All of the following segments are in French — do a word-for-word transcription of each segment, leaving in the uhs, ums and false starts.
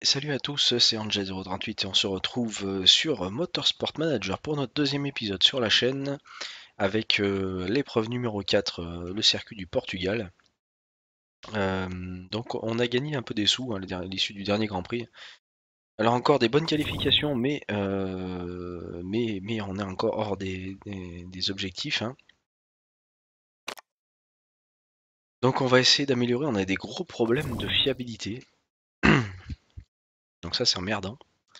Salut à tous, c'est Angel zéro trente-huit et on se retrouve sur Motorsport Manager pour notre deuxième épisode sur la chaîne avec euh, l'épreuve numéro quatre, euh, le circuit du Portugal. Euh, donc on a gagné un peu des sous hein, à l'issue du dernier Grand Prix. Alors encore des bonnes qualifications, mais, euh, mais, mais on est encore hors des, des- des objectifs, hein. Donc on va essayer d'améliorer, on a des gros problèmes de fiabilité. Donc ça c'est emmerdant.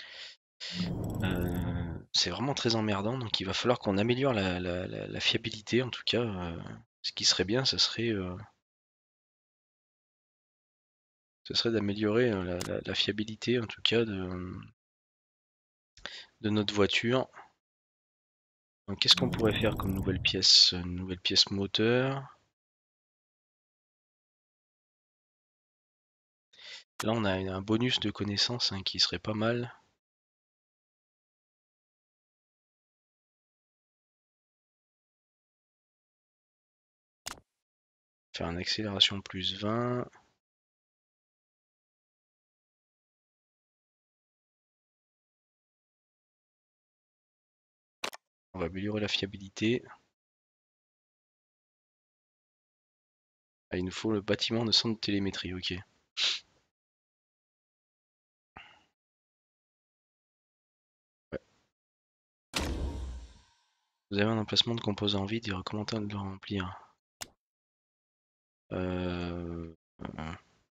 Euh, c'est vraiment très emmerdant, donc il va falloir qu'on améliore la, la- la- la fiabilité en tout cas. Euh, ce qui serait bien, ce serait, euh, ce serait d'améliorer euh, la, la- la fiabilité en tout cas de, de notre voiture. Donc qu'est-ce qu'on pourrait faire comme nouvelle pièce? Une nouvelle pièce moteur. Là on a un bonus de connaissances hein, qui serait pas mal. Faire une accélération plus vingt. On va améliorer la fiabilité. Ah, il nous faut le bâtiment de centre de télémétrie, ok. Ouais. Vous avez un emplacement de composants vides et recommandez de le remplir. Euh... euh,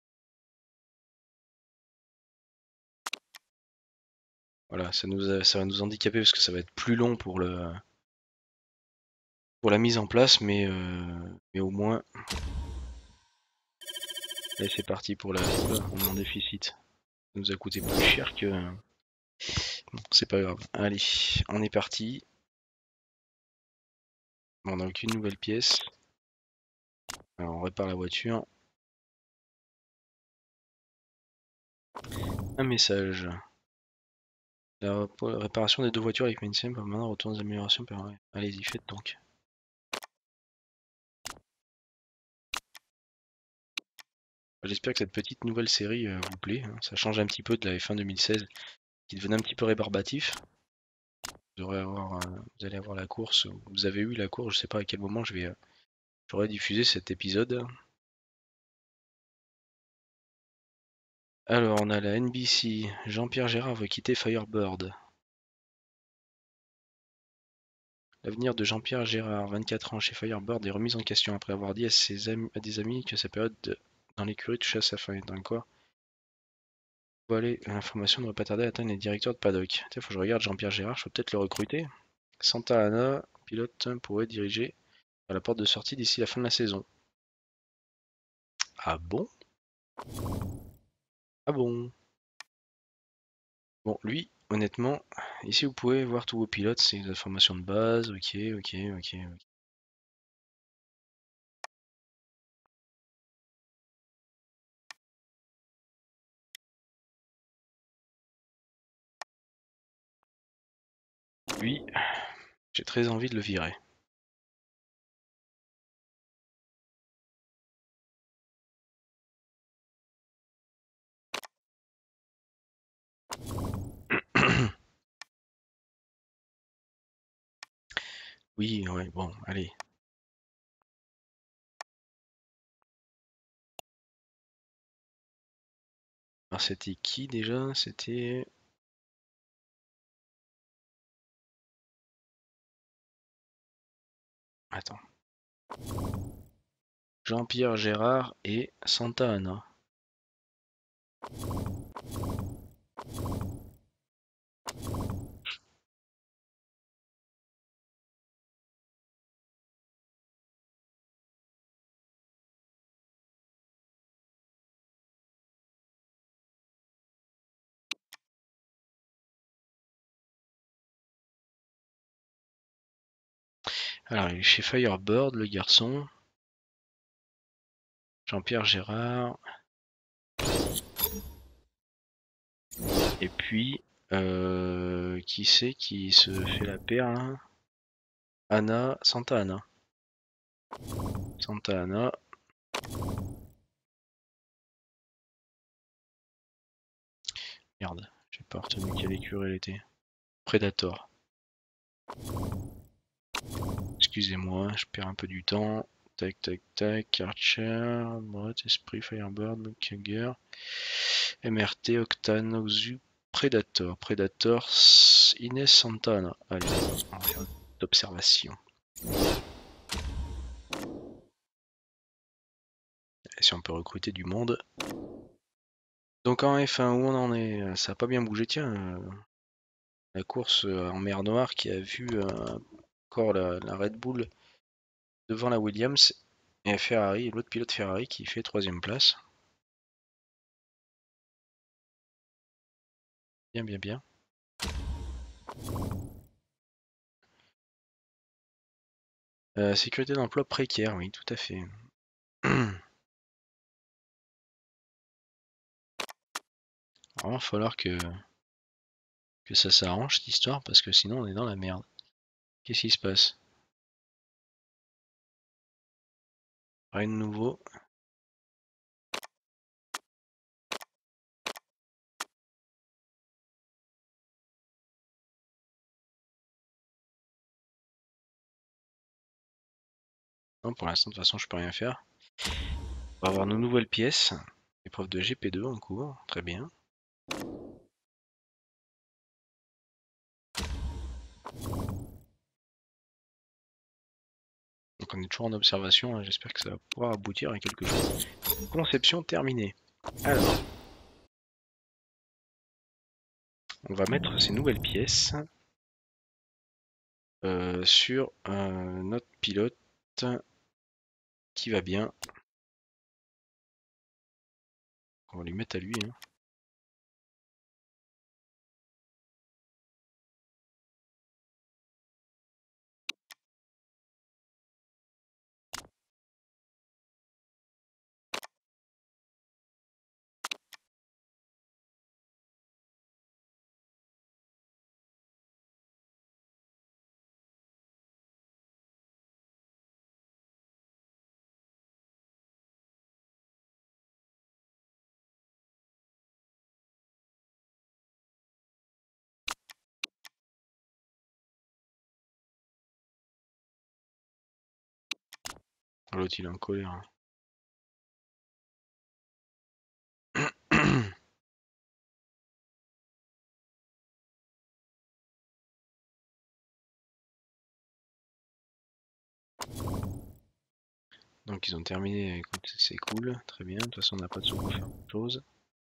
Voilà, ça, nous a- ça va nous handicaper parce que ça va être plus long pour le pour la mise en place, mais, euh, mais au moins. Allez, c'est parti pour la. Oula, on est en déficit. Ça nous a coûté plus cher que. Bon, c'est pas grave. Allez, on est parti. Bon, on n'a aucune nouvelle pièce. Alors, on répare la voiture. Un message. La réparation des deux voitures avec médecin peut maintenant retourner aux améliorations. Allez-y, faites donc. J'espère que cette petite nouvelle série euh, vous plaît, hein. Ça change un petit peu de la F un deux mille seize qui devenait un petit peu rébarbatif. Vous, aurez avoir, euh, vous allez avoir la course. Vous avez eu la course, je sais pas à quel moment je vais, euh, j'aurais diffusé cet épisode. Alors, on a la N B C. Jean-Pierre Gérard veut quitter Firebird. L'avenir de Jean-Pierre Gérard, vingt-quatre ans, chez Firebird, est remis en question après avoir dit à, ses amis, à des amis que sa période de- dans l'écurie touchait à sa fin. Dans quoi voilà, l'information ne devrait pas tarder à atteindre les directeurs de paddock. Il faut que je regarde Jean-Pierre Gérard, je peux peut-être le recruter. Santa Ana, pilote, pourrait diriger à la porte de sortie d'ici la fin de la saison. Ah bon? Ah bon? Bon, lui, honnêtement, ici vous pouvez voir tous vos pilotes, c'est des informations de base, ok, ok, ok, ok. Lui, j'ai très envie de le virer. Oui, ouais, bon, allez. Alors c'était qui déjà? C'était... Attends. Jean-Pierre Gérard et Santa Ana. Alors, il est chez Firebird, le garçon. Jean-Pierre Gérard. Et puis, euh, qui c'est qui se fait la paire là? Anna, Santa Ana. Santa Ana. Merde, j'ai pas retenu quelle écurie elle était. Predator. Excusez-moi, je perds un peu du temps. Tac, tac, tac. Archer, Brot, Esprit, Firebird, Mockinger, M R T, Octane, Oxu, Predator. Predator, Ines Santana. Allez, on va faire d'observation. Si on peut recruter du monde. Donc en F un, où on en est? Ça a pas bien bougé, tiens. Euh, la course en mer Noire qui a vu euh, encore la, la Red Bull devant la Williams et Ferrari, l'autre pilote Ferrari qui fait troisième place. Bien, bien, bien. Euh, sécurité d'emploi précaire, oui, tout à fait. Il va falloir que, que ça s'arrange cette histoire parce que sinon on est dans la merde. Qu'est-ce qui se passe? Rien de nouveau. Non, pour l'instant de toute façon je peux rien faire. On va avoir nos nouvelles pièces. Épreuve de G P deux en cours, très bien. Donc on est toujours en observation, hein. J'espère que ça va pouvoir aboutir à quelque chose. Conception terminée. Alors, on va mettre ces nouvelles pièces euh, sur euh, notre pilote qui va bien. On va lui mettre à lui. Hein. L'autre il est en colère. Donc ils ont terminé, écoute, c'est cool, très bien, de toute façon on n'a pas de sous pour faire autre chose.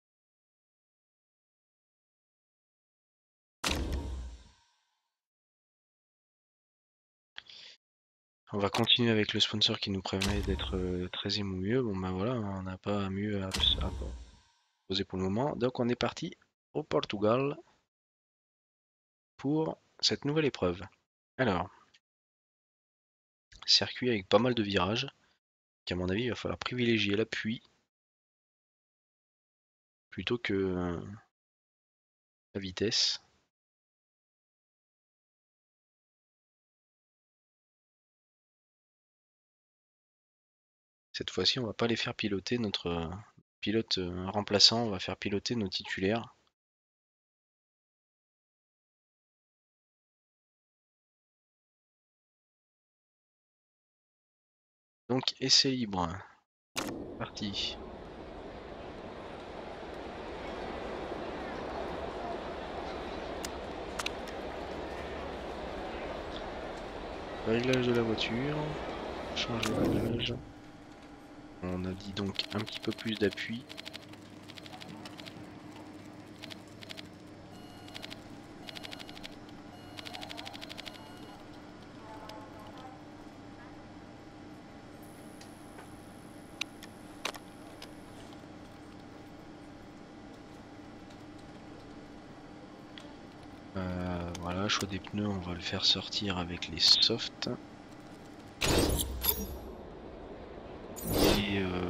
On va continuer avec le sponsor qui nous permet d'être euh, treizième ou mieux. Bon bah voilà, on n'a pas mieux à, à poser pour le moment. Donc on est parti au Portugal pour cette nouvelle épreuve. Alors, circuit avec pas mal de virages, qu'à mon avis il va falloir privilégier l'appui plutôt que euh, la vitesse. Cette fois-ci on va pas les faire piloter notre euh, pilote euh, remplaçant, on va faire piloter nos titulaires. Donc essai libre. Parti. Réglage de la voiture. Changer le réglage. On a dit donc un petit peu plus d'appui. Euh, voilà, choix des pneus, on va le faire sortir avec les softs. Et euh...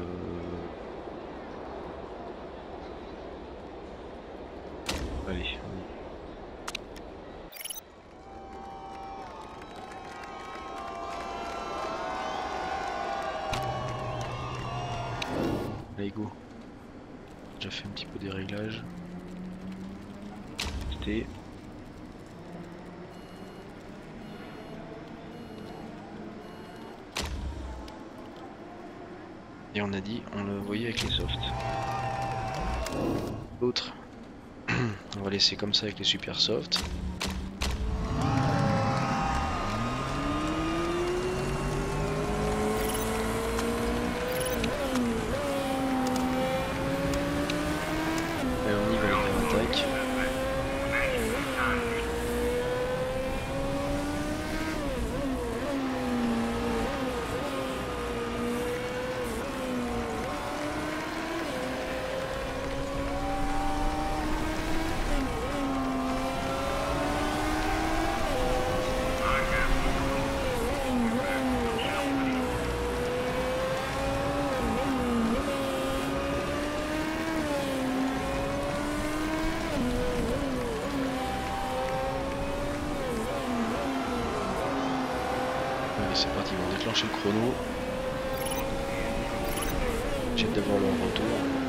allez. Allez go. J'ai déjà fait un petit peu des réglages. côté. Et on a dit, on le voyait avec les softs. L'autre, on va laisser comme ça avec les super softs. Allez, on y va, les attaques. C'est parti, on va déclencher le chrono. J'ai hâte d'avoir leur retour.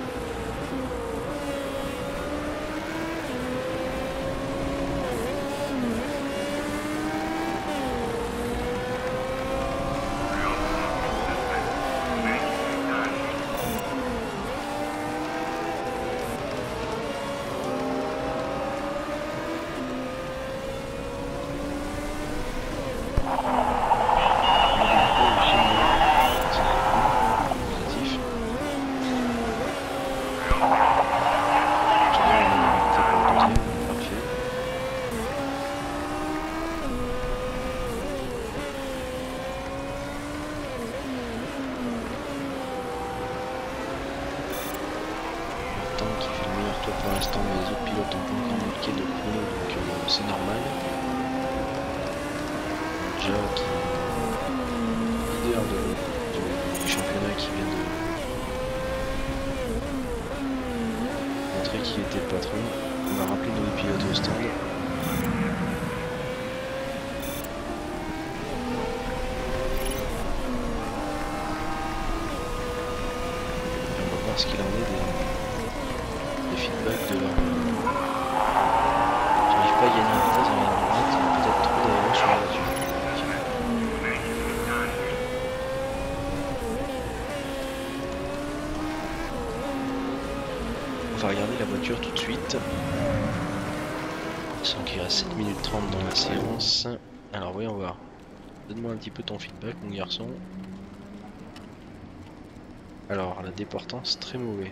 Qui fait le meilleur tour pour l'instant, mais les autres pilotes ont pas encore marqué de chrono, donc euh, c'est normal. Déjà qui est leader de, de, du championnat qui vient de montrer qu'il était le patron. On va rappeler nos pilotes au stand. Et on va voir ce qu'il en est des feedback de leur... J'arrive pas à gagner en vitesse dans la droite, il y a peut-être trop d'avance sur la voiture. On va regarder la voiture tout de suite. Sans qu'il reste sept minutes trente dans la séance. Alors voyons voir. Donne-moi un petit peu ton feedback mon garçon. Alors la déportance très mauvais.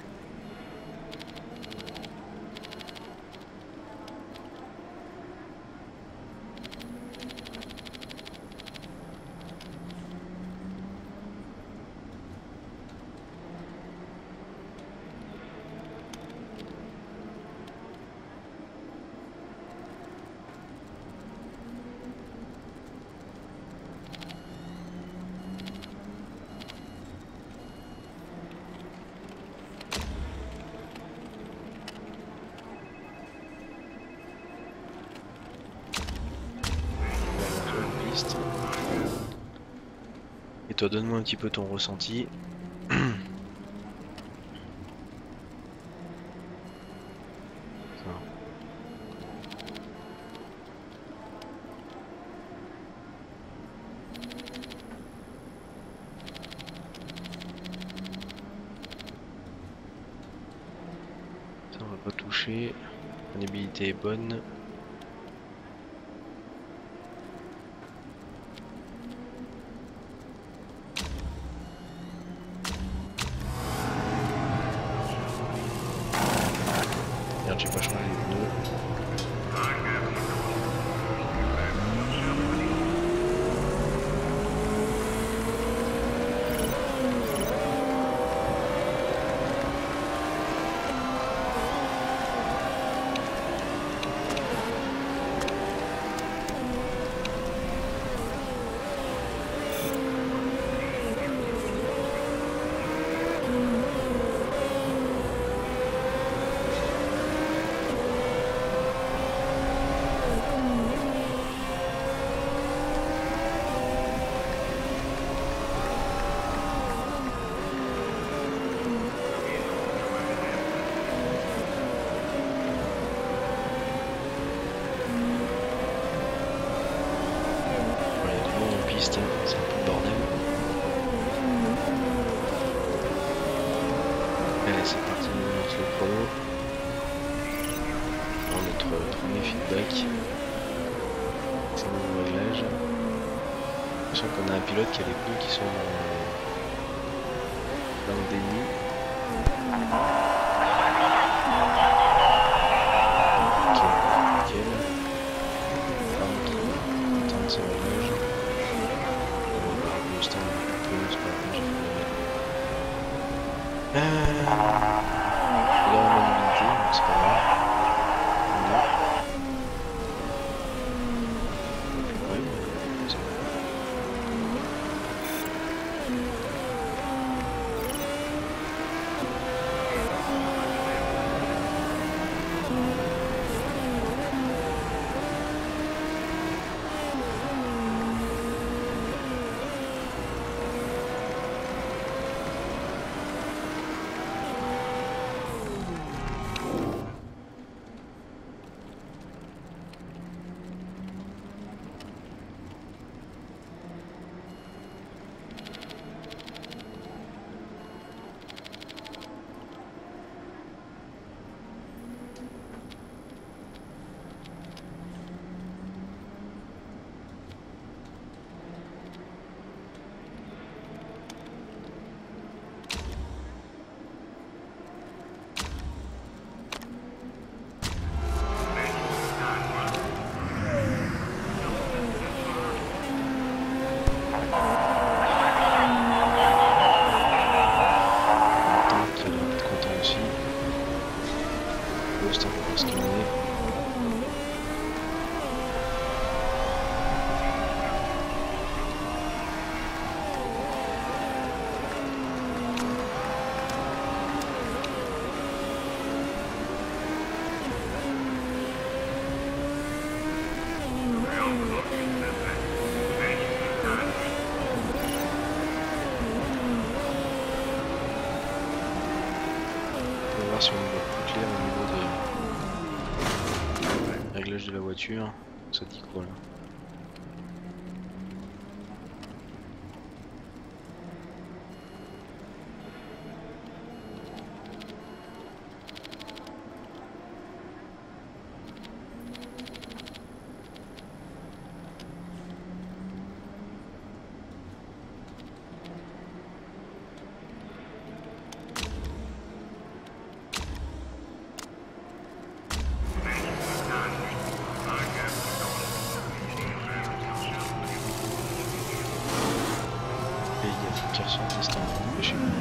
Et toi, donne-moi un petit peu ton ressenti. Ça, on va pas toucher. La maniabilité est bonne. Merde, j'ai pas changé les pneus. piste, c'est un peu le bordel. Allez, c'est parti, on lance le chrono. Pour notre premier feedback. C'est mon réglage. Je sens qu'on a un pilote qui a les pneus qui sont dans le déni. Ok, nickel. Par contre, attendre ses réglages. On va booster un peu, c'est pas grave, j'ai fait le euh... Il a la maniabilité, donc c'est pas grave. On a. Ouais, c'est bon. Si on voit plus clair au niveau des réglages de la voiture, ça dit quoi là? Qui ressort l'instant, chez moi.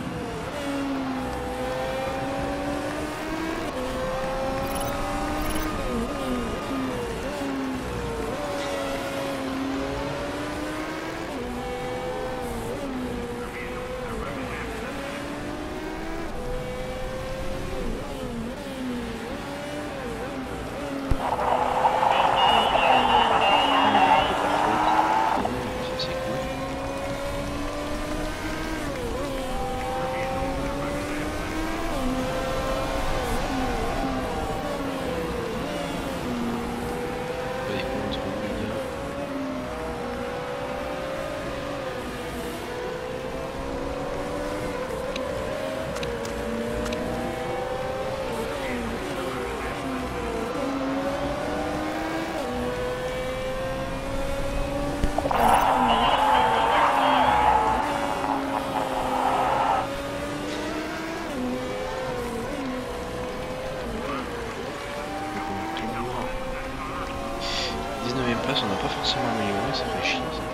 dix-neuvième place, on n'a pas forcément amélioré, ça fait chier ça.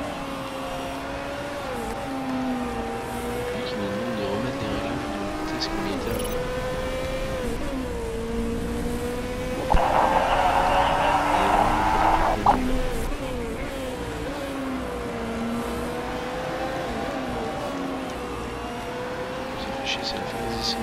Lui qui nous demande de remettre les réglages de vitesse qu'on était avant. Ça fait chier, c'est la fin des essais.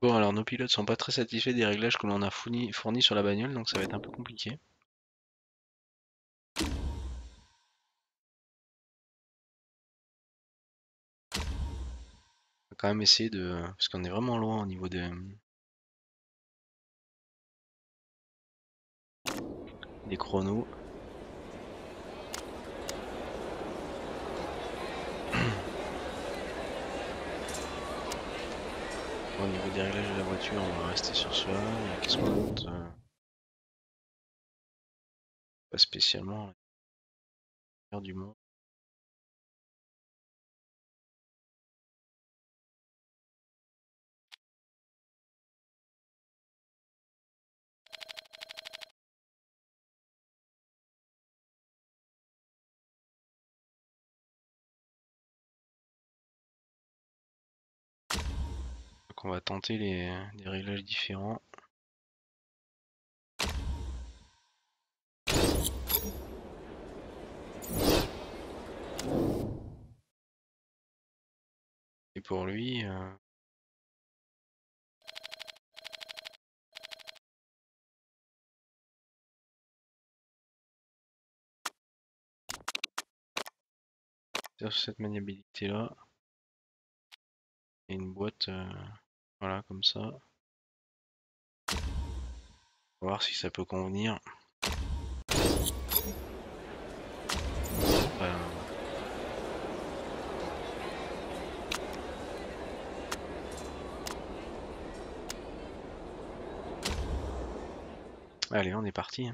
Bon, alors nos pilotes sont pas très satisfaits des réglages que l'on a fournis fournis sur la bagnole, donc ça va être un peu compliqué. On va quand même essayer de... parce qu'on est vraiment loin au niveau des... des chronos. Au niveau des réglages de la voiture, on va rester sur cela. Qu'est-ce qu'on a d'autre? Pas spécialement. Du monde. Donc on va tenter les, des réglages différents. Et pour lui... Euh... sur cette maniabilité là et une boîte euh, voilà comme ça, on va voir si ça peut convenir. Voilà. Allez, on est parti.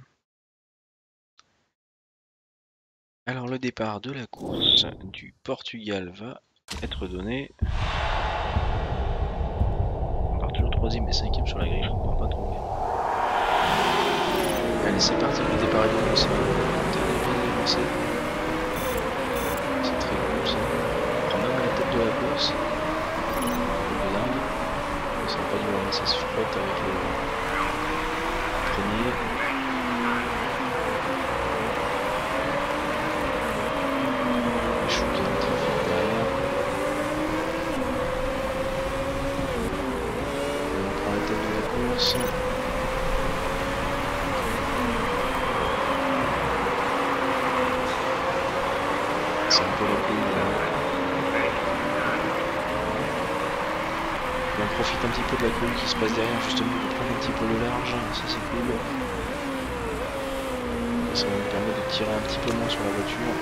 Alors le départ de la course du Portugal va être donné. On part toujours troisième et cinquième sur la grille, on ne peut pas trouver. Allez, c'est parti, le départ est donné, c'est c'est très cool ça. On prend même la tête de la course. C'est dingue. On ne sera pas dû ramasser ce spot avec le premier. C'est un peu la cool. On profite un petit peu de la cool qui se passe derrière justement pour prendre un petit peu le large, ça c'est cool. Ça va nous permettre de tirer un petit peu moins sur la voiture.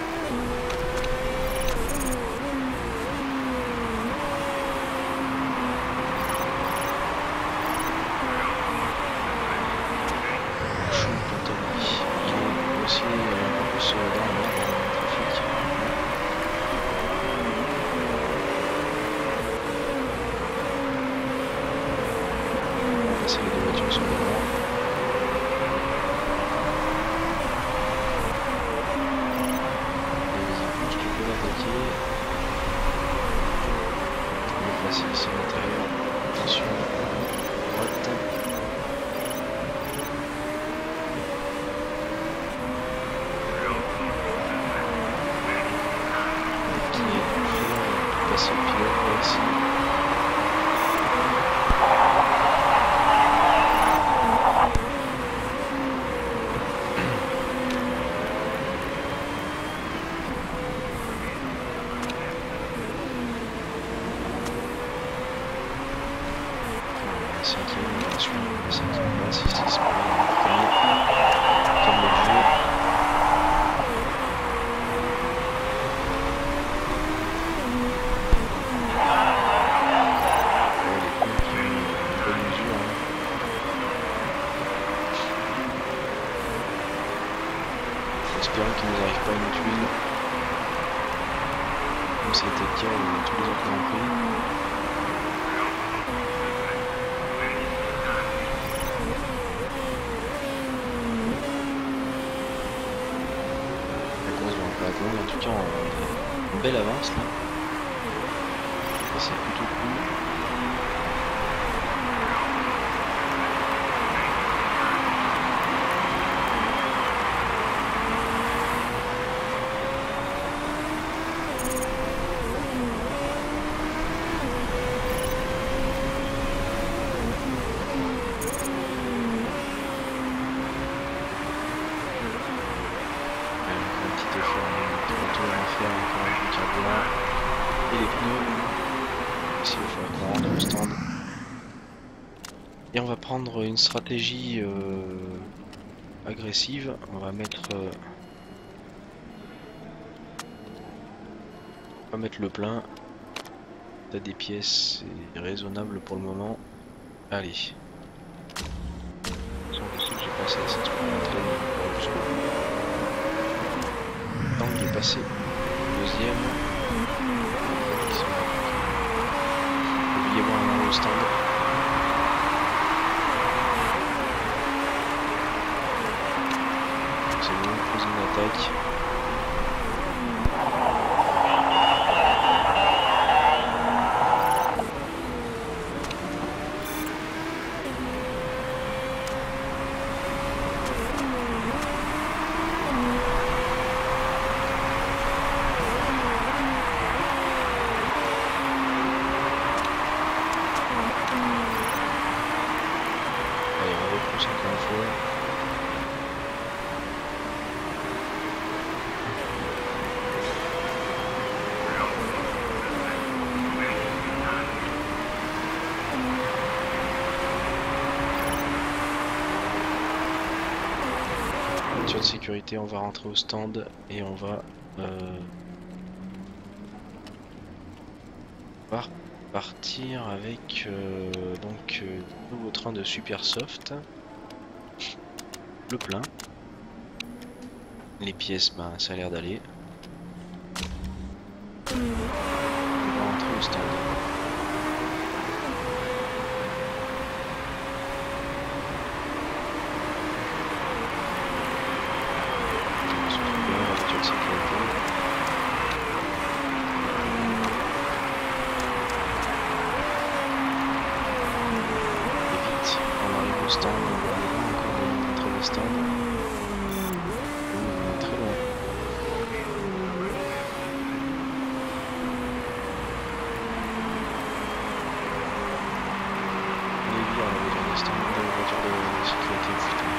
Espérons qu'il ne nous arrive pas une tuile. Comme ça a été le cas dans tous les autres Grands Prix. La course va encore être longue, en tout cas on a une belle avance là. C'est plutôt cool. au stand. Et on va prendre une stratégie euh, agressive. On va mettre, euh, on va mettre le plein. T'as des pièces, c'est raisonnable pour le moment. Allez. Sans que j'ai passé ça se prend très bien jusqu'au bout. Donc j'ai passé deuxième. Oubliez moi un au stand. C'est bon, pose une attaque. Allez, on repousse encore une fois. De sécurité, on va rentrer au stand et on va euh, partir avec euh, donc euh, nouveau train de Supersoft, le plein, les pièces, ben ça a l'air d'aller. On va rentrer au stand. Stand, on va encore entre les stands. On est très loin. On est bien, la voiture des stands, la voiture de sécurité, putain.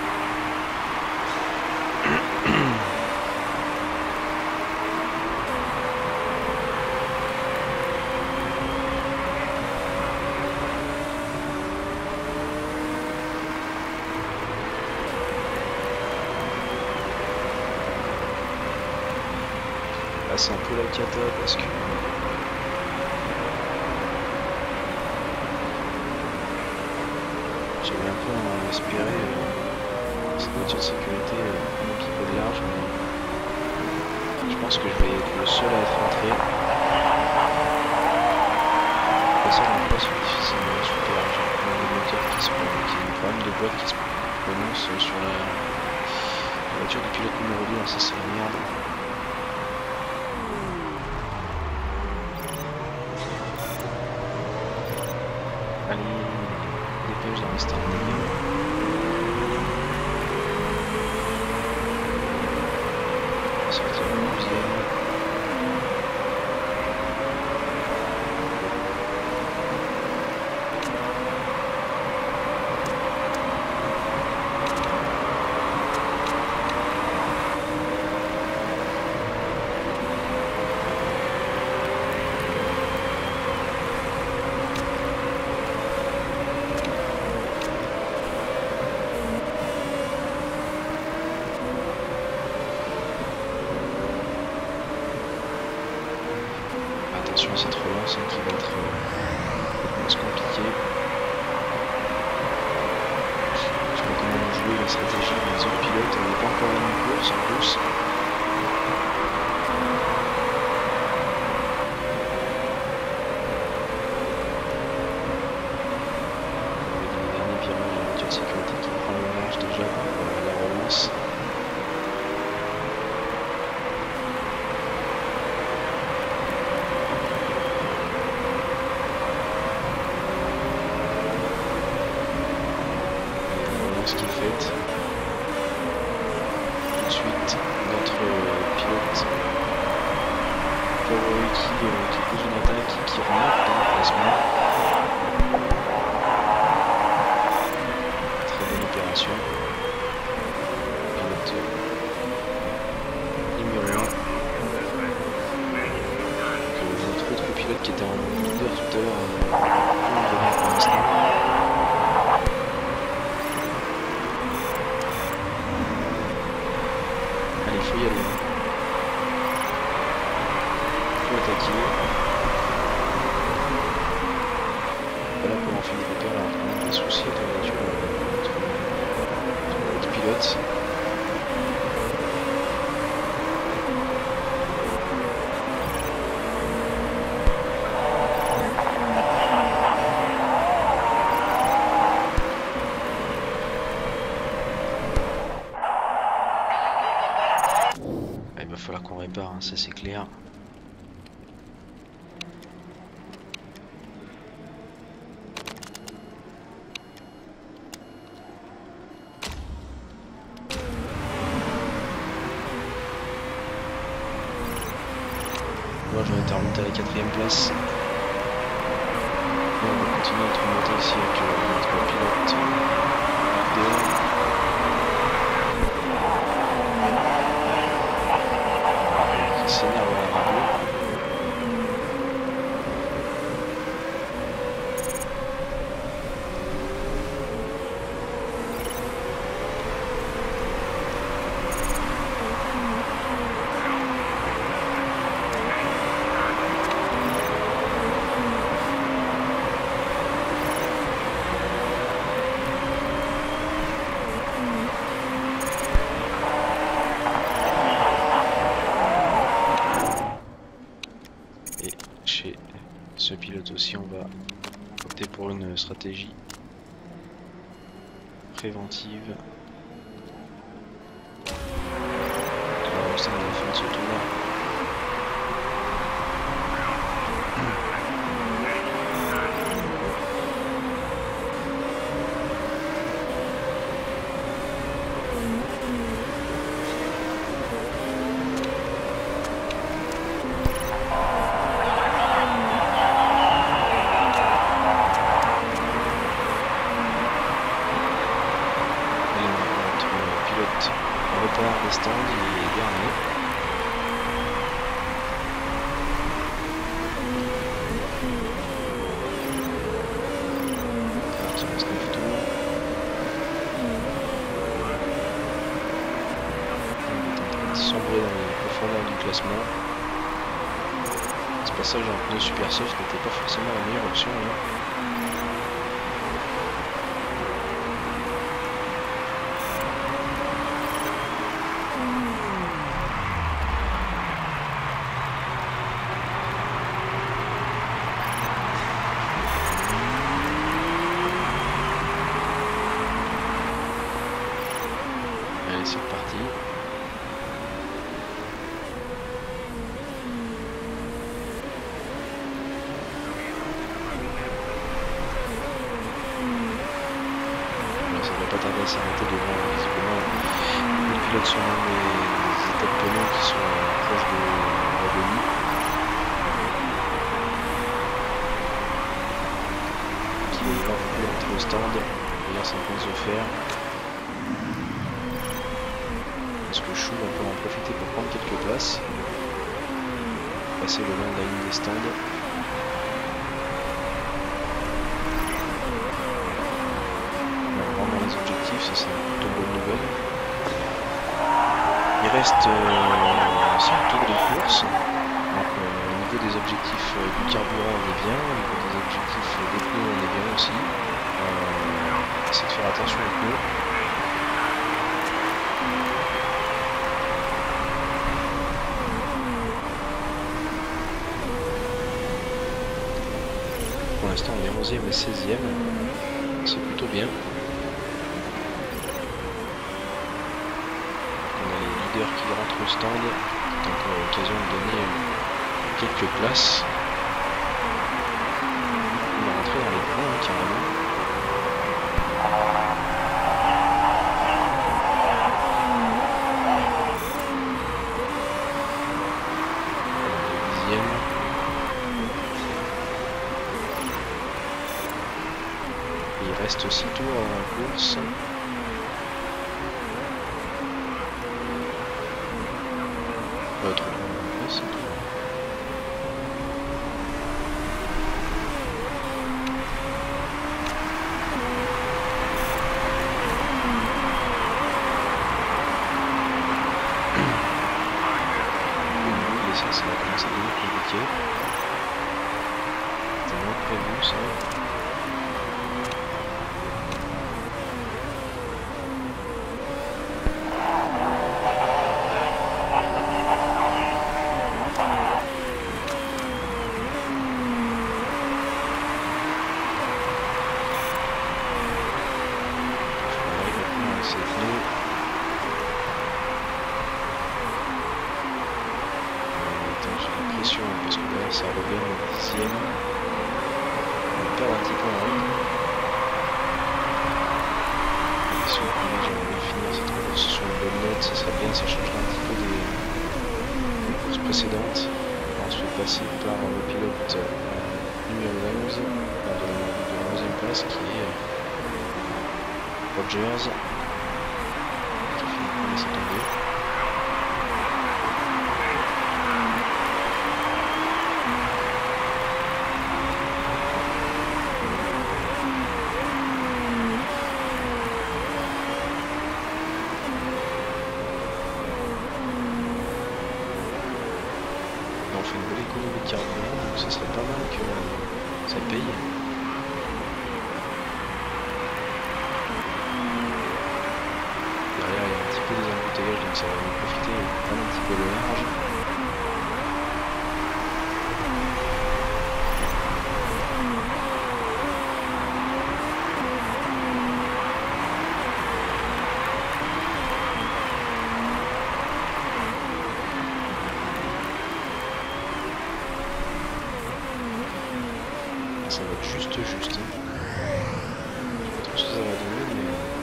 Là c'est un peu la cata parce que j'avais un peu espéré euh, cette voiture de sécurité euh, un petit peu de large, mais je pense que je vais être le seul à être rentré. Ça on pas sur difficilement super, j'ai un problème de moteur qui se qui a un problème de boîte qui se prononce sur la, la voiture du pilote numéro deux, ça c'est la merde. Allez, dépêche dans les stands. On va sortir le deuxième. Attention à cette relance hein, qui va être euh, plus compliquée. Je sais pas comment jouer la stratégie des autres pilotes, on n'est pas encore dans une course en plus. Dans le dernier virage, la voiture de sécurité qui prend le large déjà pour euh, la relance. Ce qui est fait. Tout de suite, notre pilote favori qui, euh, qui pose une attaque qui remonte dans le placement. Très bonne opération. Pilote numéro un. Donc, euh, notre autre pilote qui était en leader tout à l'heure. Euh, fait de repère alors qu'on a des soucis avec la voiture, notre, notre pilote. Il va falloir qu'on répare, hein, ça c'est clair. Moi j'aurais été remonté à la quatrième place. Et on va continuer notre montée ici avec euh, notre pilote vidéo. Qui s'énerve à la radio. Chez ce pilote aussi, on va opter pour une stratégie préventive. Alors, ça, on va faire ce tour. On repart des stands, il est dernier. Alors, ça reste neuf tours. On est en train de sombrer dans les profondeurs du classement. Ce passage en pneu super soft n'était pas forcément la meilleure option là. Allez, c'est reparti. Là, ça ne va pas tarder à s'arrêter devant, visiblement. Les pilotes sont dans les états de pneus qui sont proches de l'agonie. Qui ne veut pas beaucoup entrer au stand. D'ailleurs, c'est un point de se faire. Est-ce que Chou va pouvoir en profiter pour prendre quelques places, passer le long de la ligne des stands. On rentre dans les objectifs, ça c'est une plutôt bonne nouvelle. Il reste euh, cinq tours de course, donc euh, au niveau des objectifs euh, du carburant on est bien, au niveau des objectifs euh, des pneus on est bien aussi. Euh, essayer de faire attention aux pneus. Pour l'instant on est onzième et seizième, c'est plutôt bien. On a les leaders qui rentrent au stand, c'est encore l'occasion de donner quelques places. On va rentrer dans les points hein, carrément. Dixième. Il reste six tours en course. Euh, trois. Ouais, six tours. Et ça, ça va commencer à devenir compliqué. C'était moins prévu ça. pilote, ça serait bien, ça changera un petit peu des, des courses précédentes. Alors, on se fait passer par le pilote euh, numéro onze, enfin, de, la, de la onzième place, qui est euh, Rogers, qui finit par laisser tomber. On fait une belle économie de carburant, donc ça serait pas mal que ça paye. Derrière il y a un petit peu des embouteillages, donc ça va nous profiter de prendre un petit peu le large. Ça va être juste juste. Hein. Je sais pas trop ce que ça va donner, mais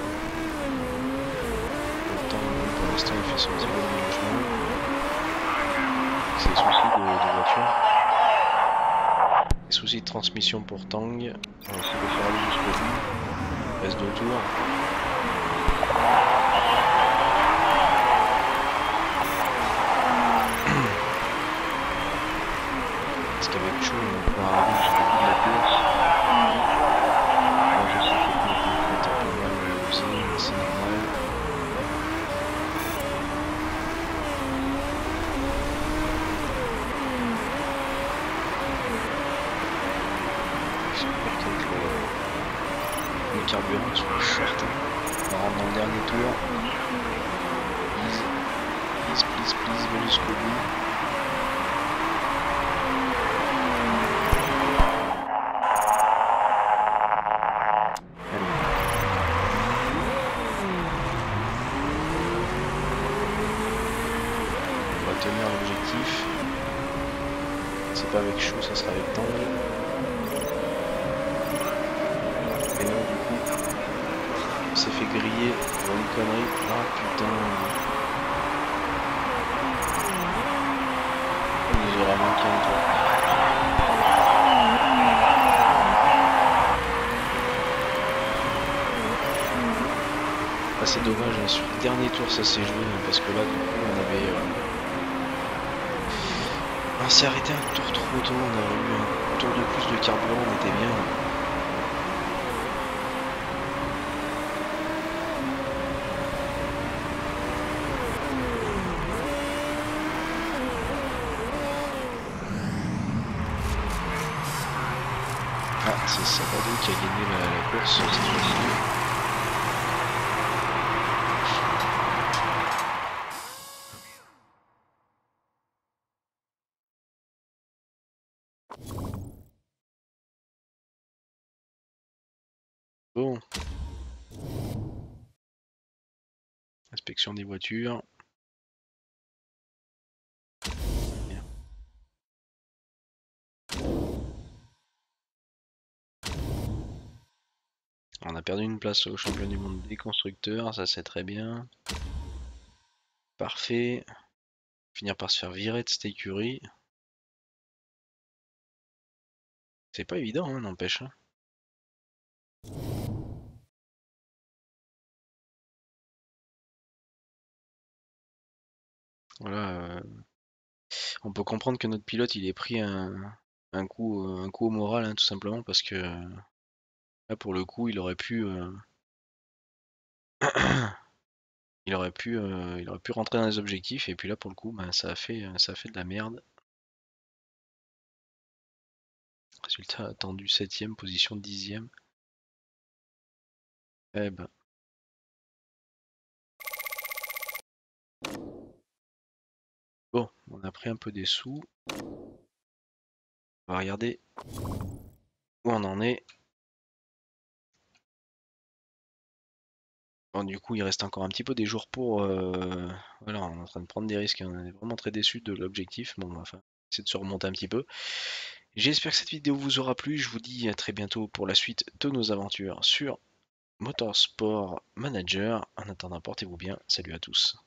le temps, pour l'instant, il fait son petit peu de ménagement. C'est des soucis de, de voiture. Des soucis de transmission pour Tang. On va essayer de faire aller jusqu'au bout. Il reste deux tours. Parce qu'avec Chou, on va pouvoir arriver jusqu'au bout de la course. Moi, je sais que le coup est un peu mal usé, mais c'est normal. J'espère que le, le carburant soit short. Hein. On rentre dans le dernier tour. Please, please, please, please, va jusqu'au bout. Tenir l'objectif. C'est pas avec Chou, ça sera avec Tang. Et non, du coup, on s'est fait griller pour une connerie. Ah putain. Il nous aura manqué un tour. Ah, c'est dommage, hein. Sur le dernier tour ça s'est joué, hein, parce que là, du coup, on avait. Euh... On s'est arrêté un tour trop tôt, on a eu un tour de plus de carburant, on était bien. Ah, c'est Sabado qui a gagné la, la course cette fois-ci. Bon. Inspection des voitures. Bien. On a perdu une place au championnat du monde des constructeurs, ça c'est très bien. Parfait. Finir par se faire virer de cette écurie. C'est pas évident, hein, n'empêche. Hein. Voilà. Euh... On peut comprendre que notre pilote il ait pris un, un, coup, un coup au moral, hein, tout simplement, parce que là pour le coup il aurait pu. Euh... il aurait pu euh... il aurait pu rentrer dans les objectifs, et puis là pour le coup ben, ça, a fait, ça a fait de la merde. Résultat attendu septième, position dixième. Eh ben. Bon, on a pris un peu des sous. On va regarder où on en est. Bon, du coup, il reste encore un petit peu des jours pour... Euh... Voilà, on est en train de prendre des risques. On est vraiment très déçus de l'objectif. Bon, enfin, c'est de se remonter un petit peu. J'espère que cette vidéo vous aura plu. Je vous dis à très bientôt pour la suite de nos aventures sur Motorsport Manager. En attendant, portez-vous bien. Salut à tous.